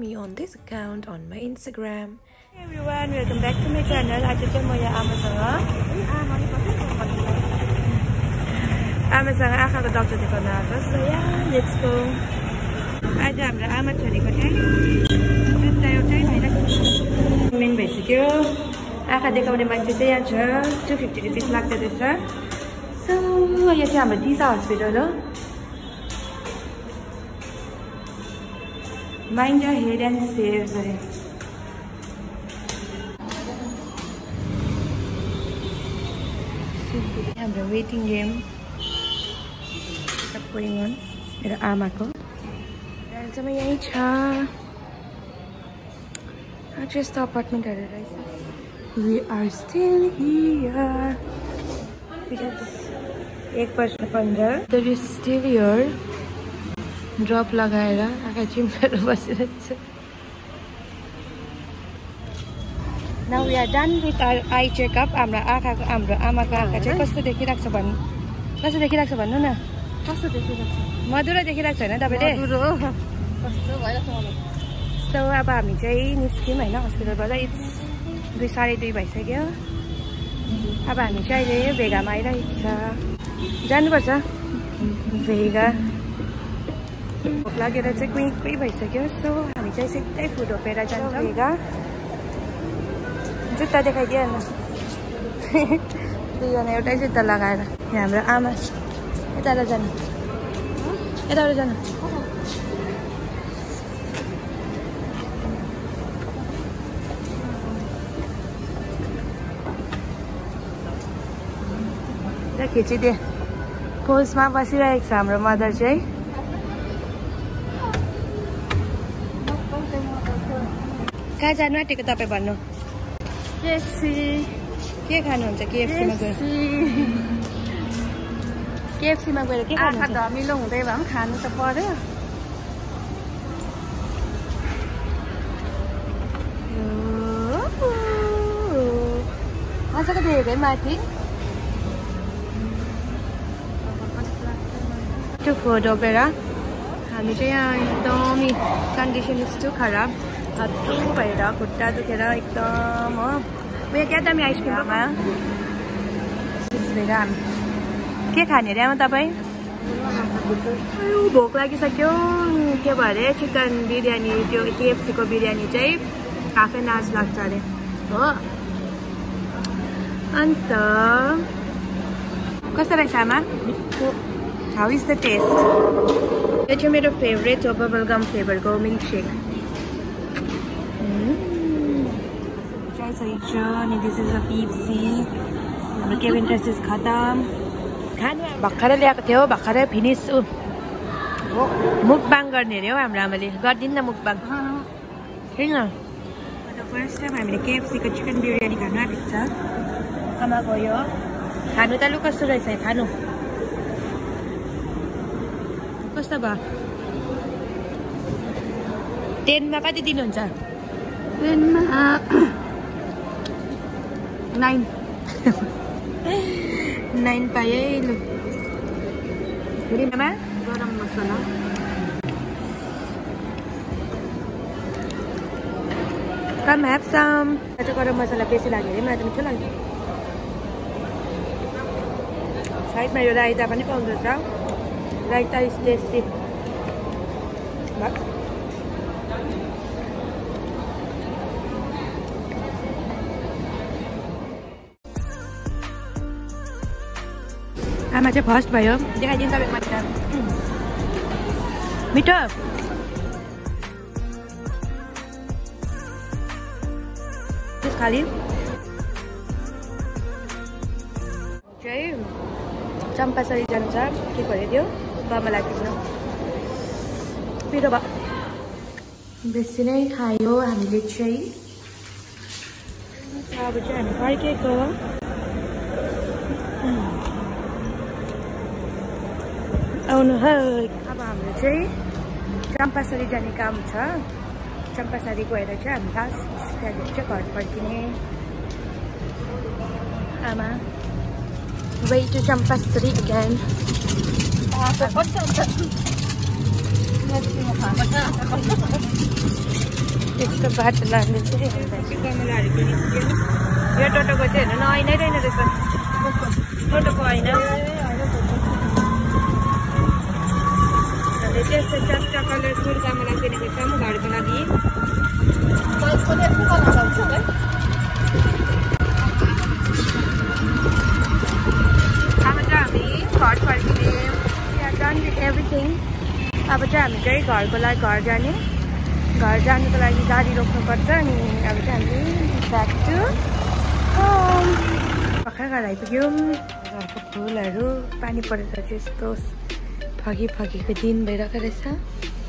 me on this account on my Instagram. Hey everyone, welcome back to my channel. आज चाहिँ म यहाँ आमासँग आँखाको डाक्टर देखाउन आएको छु। Let's go. आज हाम्रो आमा छोरीको चाहिँ जुत्ता एउटै भइरहेको मेन भइसक्यो। आँखा देखाउने मान्छे चाहिँ यहाँ छ। 250 रुपिस लाग्दो रहेछ। सो यो चाहिँ हाम्रो दिशा हस्पिटल हो। Mind your head and save it. We have the waiting game going on. There are Amako. There's a yacha. I just the apartment area. We are still here. Ek person pandra. There is still here. Drop लगाएर आँखा चिम्लेर बसिरहेछ. Now we are done with our eye checkup. हाम्रो आमाको आँखा चाहिँ कस्तो देखिरहेको छ भन्नु. कस्तो देखिरहेको छ भन्नु न. कस्तो देखिरहेको छ? मधुरो देखिरहेको छ हैन तपाईले? मधुरो कस्तो भइरहेछ मलाई. So अब हामी चाहिँ निस्क्यौं हैन हस्पिटलबाट. It's 2:30 भइसक्यो. अब हामी चाहिँ अहिले भेगामा आइरहेको छ. जानुपर्छ भेगा. भोक लागेर चाहिँ कुइ भइसक्यो. सो हामी चाहिँ सिधै फुड रोपेर जान्छौँ भेगा. जुत्ता देखाइदियो न. दुईजना एउटै जुत्ता लगाएर. यहाँ हाम्रो आमा यताबाट जानु. यताबाट जानु. ल खिचिदिए. पोजमा बसिरहेको छ हाम्रो मदर चाहिँ. कहाँ जानु आँटेको तपाईँ भन्नु. केएफसी. के खानुहुन्छ केएफसीमा गएर? केएफसीमा गएर के खानुहुन्छ? आँखा धमिलो हुँदै भए पनि खानु त पर्यो. आँखाको देखेको है माथि. त्यो फोटो रोपेर हामी चाहिँ यहाँ एकदमै कन्डिसन यस्तो खराब. हत्तु भएर खुट्टा दुखेर एकदम हो. उयो क्या दामी आइसक्रिममा हामी के खाने अरे आमा तपाईँ? भोक लागिसक्यो. के भयो अरे चिकन बिरयानी त्यो केएफसीको बिरयानी चाहिँ हाफ एन आवर्स लाग्छ अरे हो. अन्त कस्तो रहेछ आमा? How is the taste? यो चाहिँ मेरो फेभरेट हो बबल गम फ्लेभरको मिल्कसेक. अनि दिस इज अ पेप्सी. हाम्रो केबिन टेस्ट खतम. खानु भर्खरै ल्याएको थियो. भर्खरै फिनिस. मुकबाङ गर्ने अरे हो हाम्रो आमाले. गरिदिनु न मुकबाङ. किन फर्स्ट टाइम हामीले केएफसीको चिकन बिरयानी खानु आएको छ. आमा गयो खानु त. लु कस्तो रहेछ खानु. कस्तो भयो? 10 मा कति दिनुहुन्छ? 10 मा 9. 9 पाए. लु फेरिमा गरम मसला. Come have some. आज गरम मसला बेसी लाग्यो अरे. मलाई त मिठो लाग्यो. साइडमा यो राइता पनि पाउँदछ. Raita is tasty. आमा चाहिँ फर्स्ट भयो. देखाइदिनु तपाईँको मान्छे. मिठो. त्यस खालि चाहिँ चम्पासरी जान्छ. के पऱ्यो त्यो बामा लाग्दैन. पिरो भयो. बेसी नै खायो हामीले चाहिँ. अब चाहिँ हामी फर्केको. आउनु है. अब हाम्रो चाहिँ चम्पासरी जाने काम छ. चम्पासरी गएर चाहिँ हामी लास्ट त्यहाँदेखि चाहिँ घर फर्किने. आमा way to Champasari again. त्यस्तो बाटो लाग्ने चाहिँ यो टोटोको चाहिँ हेर्नु न ऐनै रहेन रहेछ टोटोको ऐना त्यस्तो चस्टा कलरफुल गमला किनेको छौँ घरको लागि अब चाहिँ हामी घर फर्किने डन विथ एभ्रिथिङ अब चाहिँ हामी चाहिँ घरको लागि घर जानुको लागि गाडी रोक्नुपर्छ अनि अब चाहिँ हामी ब्याक टु होम भर्खर घर आइपुग्यौँ घरको फुलहरू पानी परेर चाहिँ यस्तो फगीको दिन भइरहेको रहेछ